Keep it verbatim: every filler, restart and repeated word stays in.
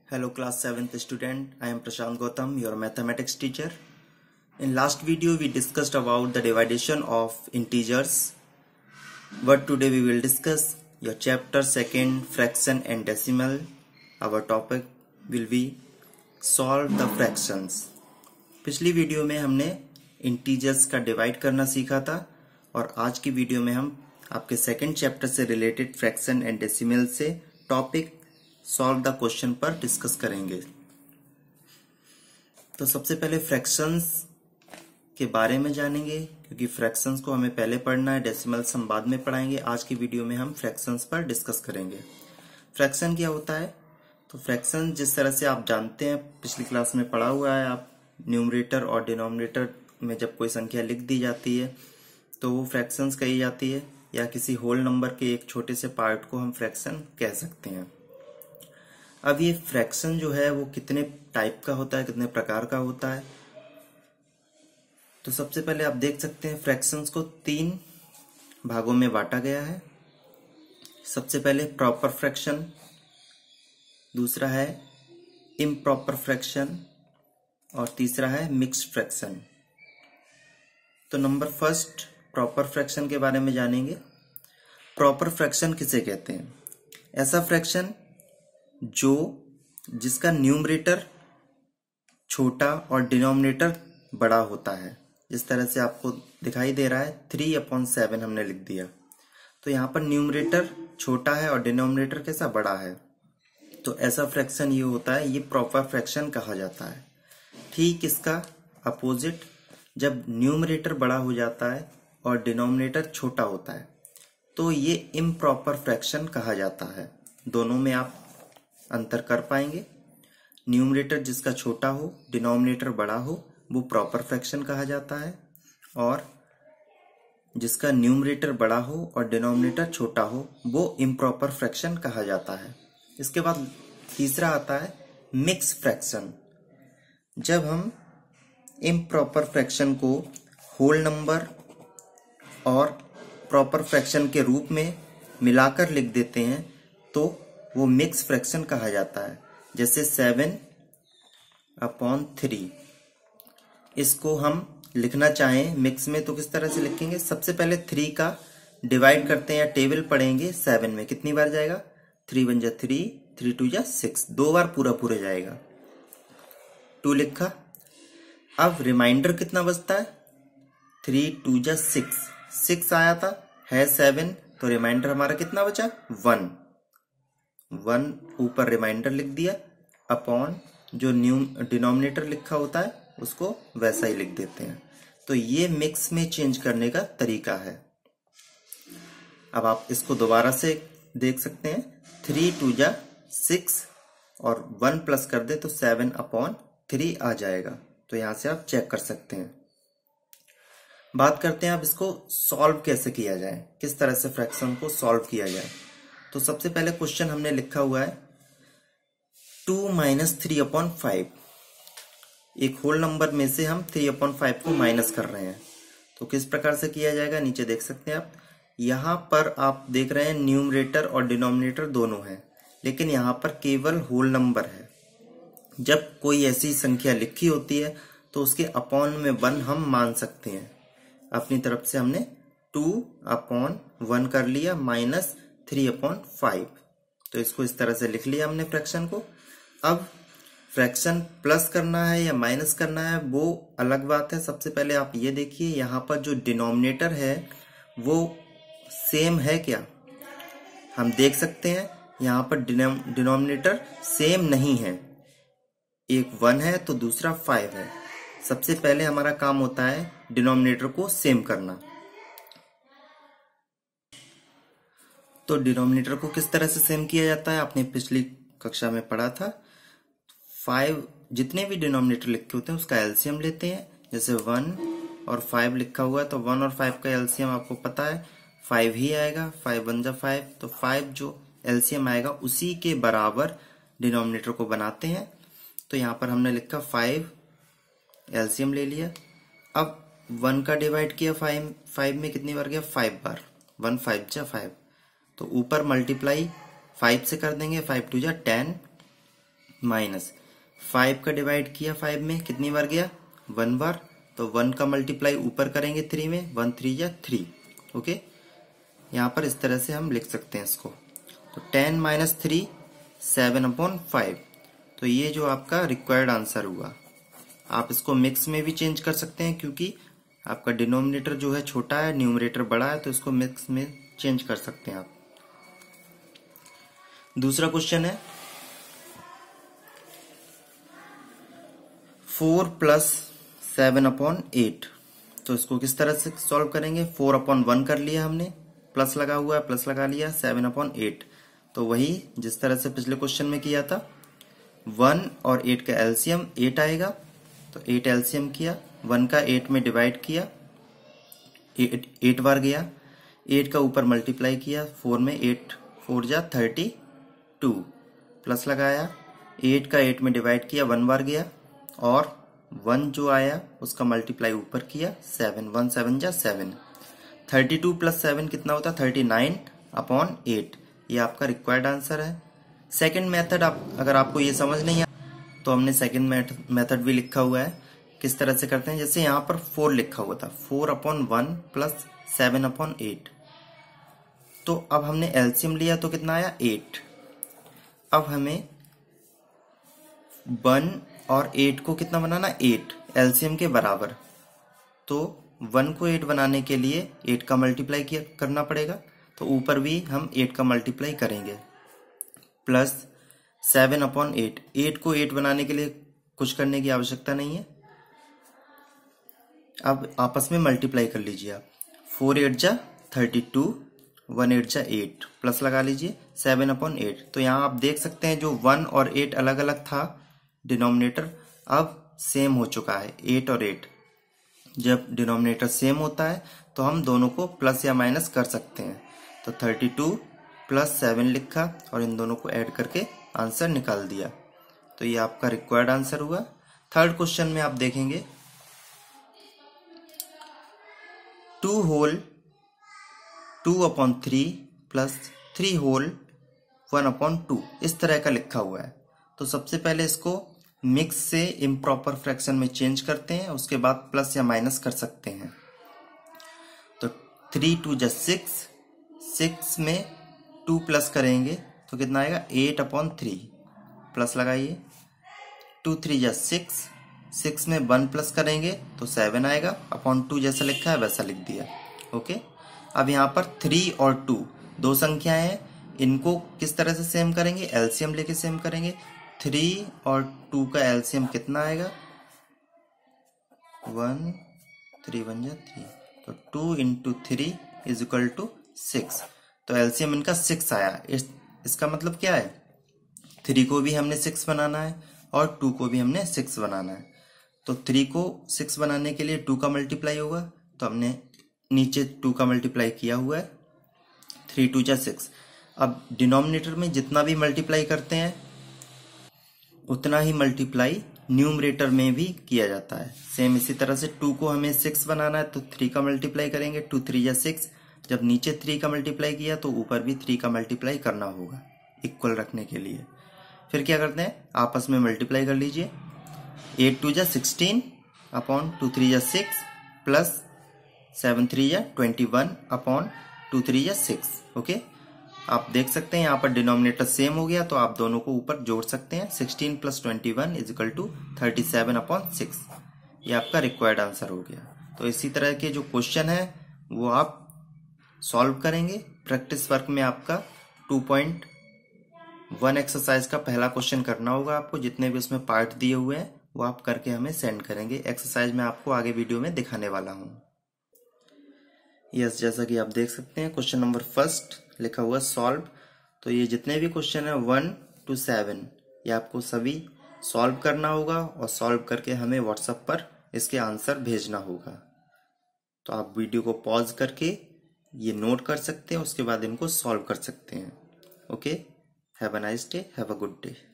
Hello class seventh student, I am Prashant Gautam, your mathematics teacher. In last video we discussed about the division of integers. But today we will discuss your chapter second, fraction and decimal. Our topic will be solve the fractions. पिछली video में हमने integers का divide करना सीखा था और आज की वीडियो में हम आपके सेकंड चैप्टर से रिलेटेड फ्रैक्शन एंड डेसिमल से टॉपिक सॉल्व द क्वेश्चन पर डिस्कस करेंगे। तो सबसे पहले फ्रैक्शंस के बारे में जानेंगे, क्योंकि फ्रैक्शंस को हमें पहले पढ़ना है, डेसिमल्स हम बाद में पढ़ाएंगे। आज की वीडियो में हम फ्रैक्शंस पर डिस्कस करेंगे। फ्रैक्शन क्या होता है? तो फ्रैक्शन जिस तरह से आप जानते हैं, पिछली क्लास में पढ़ा हुआ है, आप न्यूमरेटर और डिनोमिनेटर में जब कोई संख्या लिख दी जाती है तो वो फ्रैक्शंस कही जाती है, या किसी होल नंबर के एक छोटे से पार्ट को हम फ्रैक्शन कह सकते हैं। अब ये फ्रैक्शन जो है वो कितने टाइप का होता है, कितने प्रकार का होता है? तो सबसे पहले आप देख सकते हैं फ्रैक्शंस को तीन भागों में बांटा गया है। सबसे पहले प्रॉपर फ्रैक्शन, दूसरा है इम्प्रॉपर फ्रैक्शन और तीसरा है मिक्स्ड फ्रैक्शन। तो नंबर फर्स्ट प्रॉपर फ्रैक्शन के बारे में जानेंगे। प्रॉपर फ्रैक्शन किसे कहते हैं? ऐसा फ्रैक्शन जो जिसका न्यूमरेटर छोटा और डिनोमिनेटर बड़ा होता है। जिस तरह से आपको दिखाई दे रहा है थ्री अपॉन सेवन हमने लिख दिया, तो यहाँ पर न्यूमरेटर छोटा है और डिनोमिनेटर कैसा बड़ा है, तो ऐसा फ्रैक्शन ये होता है, ये प्रॉपर फ्रैक्शन कहा जाता है। ठीक इसका अपोजिट, जब न्यूमरेटर बड़ा हो जाता है और डिनोमिनेटर छोटा होता है तो ये इम्प्रॉपर फ्रैक्शन कहा जाता है। दोनों में आप अंतर कर पाएंगे। न्यूमरेटर जिसका छोटा हो, डिनोमिनेटर बड़ा हो, वो प्रॉपर फ्रैक्शन कहा जाता है, और जिसका न्यूमरेटर बड़ा हो और डिनोमिनेटर छोटा हो वो इम्प्रॉपर फ्रैक्शन कहा जाता है। इसके बाद तीसरा आता है मिक्स फ्रैक्शन। जब हम इम्प्रॉपर फ्रैक्शन को होल नंबर और प्रॉपर फ्रैक्शन के रूप में मिलाकर लिख देते हैं तो वो मिक्स फ्रैक्शन कहा जाता है। जैसे सेवन अपॉन थ्री, इसको हम लिखना चाहें मिक्स में तो किस तरह से लिखेंगे? सबसे पहले थ्री का डिवाइड करते हैं या टेबल पढ़ेंगे सेवन में, कितनी बार जाएगा? थ्री वन जा थ्री, थ्री टू जा सिक्स, दो बार पूरा पूरा जाएगा। टू लिखा। अब रिमाइंडर कितना बचता है? थ्री टू जा सिक्स, सिक्स आया था, है सेवन, तो रिमाइंडर हमारा कितना बचा? वन। वन ऊपर रिमाइंडर लिख दिया, अपॉन जो न्यू डिनोमिनेटर लिखा होता है उसको वैसा ही लिख देते हैं। तो ये मिक्स में चेंज करने का तरीका है। अब आप इसको दोबारा से देख सकते हैं, थ्री टू जा सिक्स और वन प्लस कर दे तो सेवन अपॉन थ्री आ जाएगा। तो यहां से आप चेक कर सकते हैं। बात करते हैं अब इसको सॉल्व कैसे किया जाए, किस तरह से फ्रैक्शन को सॉल्व किया जाए। तो सबसे पहले क्वेश्चन हमने लिखा हुआ है two minus three upon five. एक होल नंबर में से हम थ्री अपॉन फाइव को माइनस कर रहे हैं, तो किस प्रकार से किया जाएगा नीचे देख सकते हैं आप। यहां पर आप देख रहे हैं न्यूमरेटर और डिनोमिनेटर दोनों हैं, लेकिन यहां पर केवल होल नंबर है। जब कोई ऐसी संख्या लिखी होती है तो उसके अपॉन में वन हम मान सकते हैं। अपनी तरफ से हमने टू अपॉन वन कर लिया माइनस थ्री अपॉन फाइव, तो इसको इस तरह से लिख लिया हमने फ्रैक्शन को। अब फ्रैक्शन प्लस करना है या माइनस करना है वो अलग बात है। सबसे पहले आप ये देखिए, यहाँ पर जो डिनोमिनेटर है वो सेम है क्या? हम देख सकते हैं यहाँ पर डिनोमिनेटर सेम नहीं है, एक वन है तो दूसरा फाइव है। सबसे पहले हमारा काम होता है डिनोमिनेटर को सेम करना। तो डिनोमिनेटर को किस तरह से सेम किया जाता है आपने पिछली कक्षा में पढ़ा था। फाइव, जितने भी डिनोमिनेटर लिखे होते हैं उसका एलसीएम लेते हैं। जैसे वन और फाइव लिखा हुआ है तो वन और फाइव का एलसीएम आपको पता है फाइव ही आएगा। फाइव वन जा फाइव, तो फाइव जो एलसीएम आएगा उसी के बराबर डिनोमिनेटर को बनाते हैं। तो यहाँ पर हमने लिखा फाइव, एलसीएम ले लिया। अब वन का डिवाइड किया फाइव, फाइव में कितनी बार गया? फाइव बार। वन फाइव जा फाइव, तो ऊपर मल्टीप्लाई फाइव से कर देंगे, फाइव टू जा टेन, माइनस फाइव का डिवाइड किया फाइव में कितनी बार गया, वन बार, तो वन का मल्टीप्लाई ऊपर करेंगे थ्री में, वन थ्री या थ्री। ओके, यहाँ पर इस तरह से हम लिख सकते हैं इसको। तो ten minus three seven upon five, तो ये जो आपका रिक्वायर्ड आंसर हुआ। आप इसको मिक्स में भी चेंज कर सकते हैं क्योंकि आपका डिनोमिनेटर जो है छोटा है, न्यूमरेटर बड़ा है, तो इसको मिक्स में चेंज कर सकते हैं आप। दूसरा क्वेश्चन है four plus seven upon eight, तो इसको किस तरह से सॉल्व करेंगे। फोर अपॉन वन कर लिया हमने, प्लस लगा हुआ है, प्लस लगा लिया, सेवन अपॉन एट, तो वही जिस तरह से पिछले क्वेश्चन में किया था। वन और एट का एलसीएम एट आएगा, तो एट एलसीएम किया, वन का एट में डिवाइड किया, एट, एट बार गया, एट का ऊपर मल्टीप्लाई किया फोर में, एट फोर जा थर्टी टू, प्लस लगाया, एट का एट में डिवाइड किया, वन बार गया, और वन जो आया उसका मल्टीप्लाई ऊपर किया, सेवन, वन सेवन जा seven, thirty two plus seven कितना होता है, थर्टी नाइन अपॉन एट। ये आपका रिक्वायर्ड आंसर है। सेकंड मेथड, आप अगर आपको ये समझ नहीं आया तो हमने सेकंड मेथड भी लिखा हुआ है। किस तरह से करते हैं, जैसे यहाँ पर फोर लिखा हुआ था, four upon one plus seven upon eight, तो अब हमने एलसीएम लिया तो कितना आया, एट। अब हमें वन और एट को कितना बनाना, एट, एलसीएम के बराबर। तो वन को एट बनाने के लिए एट का मल्टीप्लाई करना पड़ेगा, तो ऊपर भी हम एट का मल्टीप्लाई करेंगे, plus seven upon eight. Eight को एट बनाने के लिए कुछ करने की आवश्यकता नहीं है, अब आपस में मल्टीप्लाई कर लीजिए आप। फोर एट जा थर्टी टू, वन एट जा एट, प्लस लगा लीजिए, सेवन अपॉन एट। तो यहाँ आप देख सकते हैं जो वन और एट अलग अलग था डिनोमिनेटर, अब सेम हो चुका है, एट और एट। जब डिनोमिनेटर सेम होता है तो हम दोनों को प्लस या माइनस कर सकते हैं। तो थर्टी टू प्लस सेवन लिखा और इन दोनों को ऐड करके आंसर निकाल दिया। तो ये आपका रिक्वायर्ड आंसर हुआ। थर्ड क्वेश्चन में आप देखेंगे two whole two upon three plus three whole one upon two, इस तरह का लिखा हुआ है। तो सबसे पहले इसको मिक्स से इम्प्रॉपर फ्रैक्शन में चेंज करते हैं, उसके बाद प्लस या माइनस कर सकते हैं। तो थ्री टू जा सिक्स, सिक्स में टू प्लस करेंगे तो कितना आएगा, एट अपॉन थ्री, प्लस लगाइए, टू थ्री जा सिक्स, सिक्स में वन प्लस करेंगे तो सेवन आएगा, अपॉन टू जैसा लिखा है वैसा लिख दिया। ओके, अब यहाँ पर थ्री और टू दो संख्याएं हैं, इनको किस तरह से सेम करेंगे, एलसीएम लेके सेम करेंगे। थ्री और टू का एलसीएम कितना आएगा, वन, थ्री वन जा थ्री, तो two into three is equal to six. तो एलसीएम इनका सिक्स आया। इस, इसका मतलब क्या है, थ्री को भी हमने सिक्स बनाना है और टू को भी हमने सिक्स बनाना है। तो थ्री को सिक्स बनाने के लिए टू का मल्टीप्लाई होगा, तो हमने नीचे टू का मल्टीप्लाई किया हुआ है, थ्री टू जा सिक्स। अब डिनोमिनेटर में जितना भी मल्टीप्लाई करते हैं उतना ही मल्टीप्लाई न्यूमरेटर में भी किया जाता है। सेम इसी तरह से टू को हमें सिक्स बनाना है तो थ्री का मल्टीप्लाई करेंगे, टू थ्री या सिक्स। जब नीचे थ्री का मल्टीप्लाई किया तो ऊपर भी थ्री का मल्टीप्लाई करना होगा इक्वल रखने के लिए। फिर क्या करते हैं, आपस में मल्टीप्लाई कर लीजिए, एट टू जा सिक्सटीन अपॉन टू थ्री जा सिक्स प्लस सेवन थ्री या twenty one upon two three या सिक्स। ओके, आप देख सकते हैं यहाँ पर डिनोमिनेटर सेम हो गया तो आप दोनों को ऊपर जोड़ सकते हैं। Sixteen plus twenty one is equal to thirty seven upon six, ये आपका रिक्वायर्ड आंसर हो गया। तो इसी तरह के जो क्वेश्चन है वो आप सॉल्व करेंगे। प्रैक्टिस वर्क में आपका टू पॉइंट वन एक्सरसाइज का पहला क्वेश्चन करना होगा आपको। जितने भी उसमें पार्ट दिए हुए हैं वो आप करके हमें सेंड करेंगे। एक्सरसाइज में आपको आगे वीडियो में दिखाने वाला हूँ। यस, जैसा कि आप देख सकते हैं क्वेश्चन नंबर फर्स्ट लिखा हुआ सॉल्व। तो ये जितने भी क्वेश्चन है वन टू सेवन ये आपको सभी सॉल्व करना होगा और सॉल्व करके हमें व्हाट्सएप पर इसके आंसर भेजना होगा। तो आप वीडियो को पॉज करके ये नोट कर सकते हैं, उसके बाद इनको सॉल्व कर सकते हैं। Okay, have a nice day, have a good day.